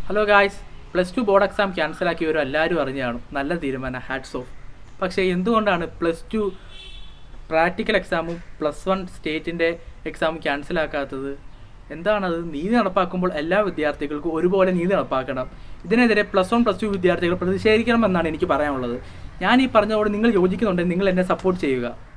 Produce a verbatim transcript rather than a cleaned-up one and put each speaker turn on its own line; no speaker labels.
Hello guys, plus two board exam ക്യാൻസലാക്കിയവരും എല്ലാവരും അറിഞ്ഞു കാണും. നല്ല തീരുമാനം, ഹാറ്റ്സ് ഓഫ്. പക്ഷേ എന്തുകൊണ്ടാണ് പ്ലസ് ടു പ്രാക്ടിക്കൽ എക്സാമും പ്ലസ് വൺ സ്റ്റേറ്റിൻ്റെ എക്സാമും ക്യാൻസലാക്കാത്തത്? എന്താണത്? നീതി നടപ്പാക്കുമ്പോൾ എല്ലാ വിദ്യാർത്ഥികൾക്കും ഒരുപോലെ നീതി നടപ്പാക്കണം. ഇതിനെതിരെ പ്ലസ് വൺ പ്ലസ് ടു വിദ്യാർത്ഥികൾ പ്രതിഷേധിക്കണമെന്നാണ് എനിക്ക് പറയാനുള്ളത്. ഞാൻ ഈ പറഞ്ഞതോട് നിങ്ങൾ യോജിക്കുന്നുണ്ടെങ്കിൽ നിങ്ങൾ എന്നെ സപ്പോർട്ട് ചെയ്യുക.